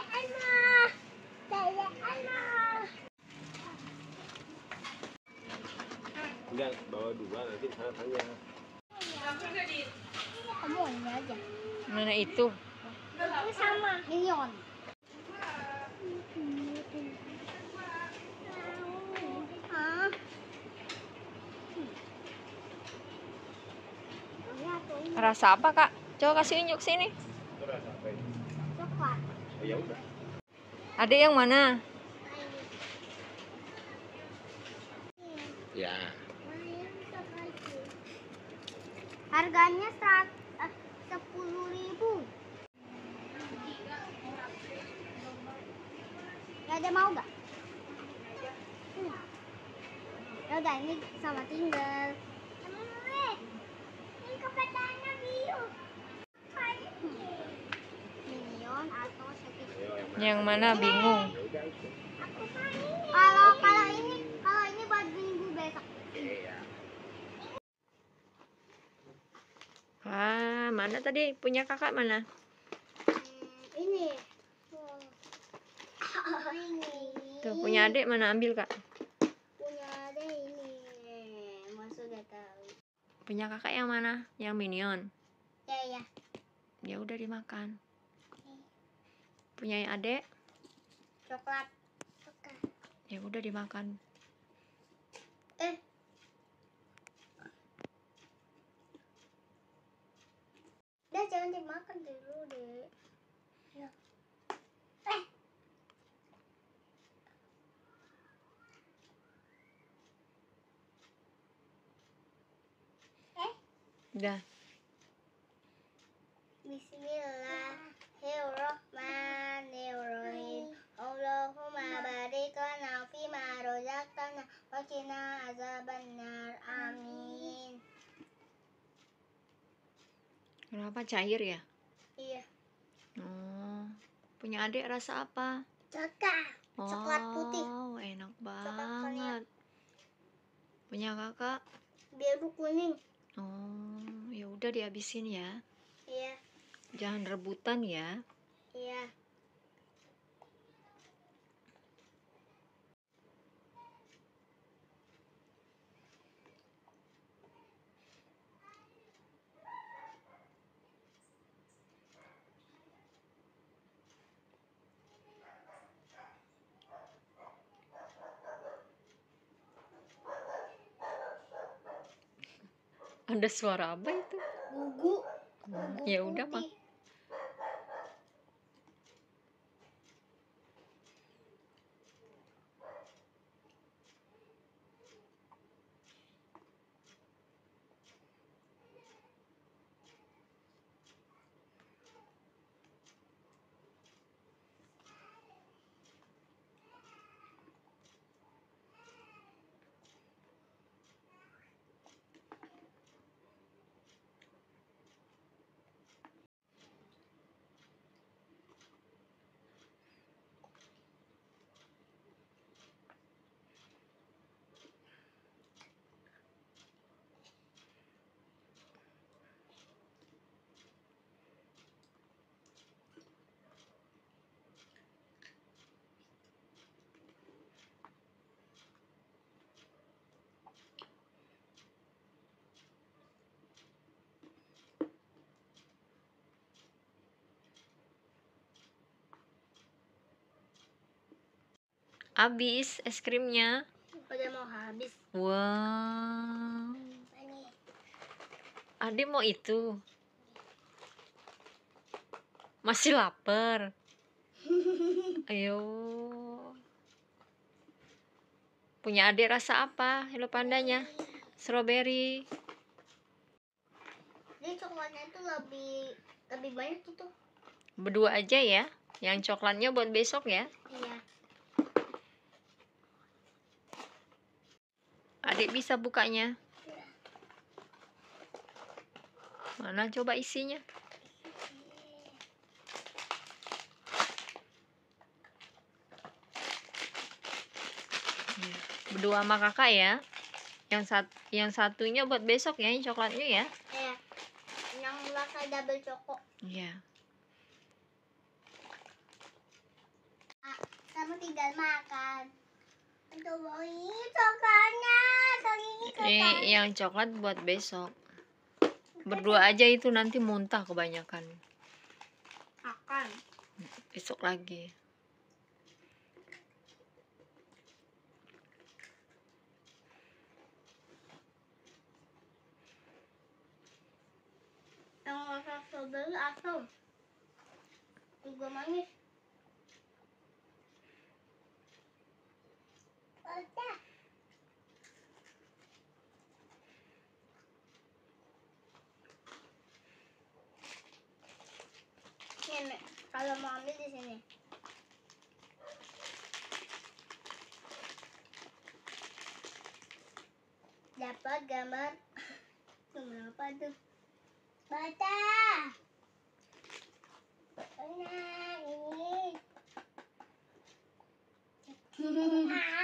Enggak, bawa dua nanti sana tanya. Kamu ini aja. Mana itu? Ini sama Minion. Rasa apa, Kak? Coba kasih unjuk sini. Itu rasa apa ini? Coklat. Oh, ya udah. Adik yang mana? Ya. Harganya 10.000. Gak ada mau gak? Ya udah ini sama tinggal. Ini kebetulannya biru. Minion atau Sekit. Yang mana bingung? Ya udah. Kalau ini buat minggu besok. Iya. Ah, mana tadi? Punya kakak mana? Ini. Ini. Tuh, punya adik mana? Ambil, Kak. Punya ada ini. Masuk gak tahu. Punya kakak yang mana? Yang Minion. Ya. Ya udah dimakan. Punya yang adik? Coklat. Ya udah dimakan. Dah jangan dimakan dulu deh. Ya. Udah. Bismillahirrahmanirrahim. Allahumma barik lana fima razaqtana wa qina azabannar. Amin. Kenapa cair ya? Iya. Oh, punya adik rasa apa? Coklat putih. Oh, enak vanilla. banget. Punya kakak? Biru kuning. Oh, ya udah dihabisin ya. Iya. Jangan rebutan ya. Iya. Ada suara apa itu? Gugu. Ya udah, Mak. Habis es krimnya. Udah mau habis. Wow. Ini. Adik mau itu. Masih lapar. Ayo. Punya adik rasa apa? Hello Pandanya. Strawberry. Jadi coklatnya itu lebih banyak itu. Berdua aja ya. Yang coklatnya buat besok ya. Iya. Adik bisa bukanya. Mana coba isinya? Berdua sama kakak ya. Yang satunya buat besok ya, yang coklatnya ya. Iya. Yang rasa double choco. Iya. kamu tinggal makan. Untuk ini coklatnya, ini coklatnya. Yang coklat buat besok. Berdua aja itu nanti muntah kebanyakan. Makan. Besok lagi. Yang rasa strawberry asam. Juga manis. Udah. Nih, kalau mau ambil di sini. Dapat gambar. Gambar apa tuh? Baca. Nah, ini.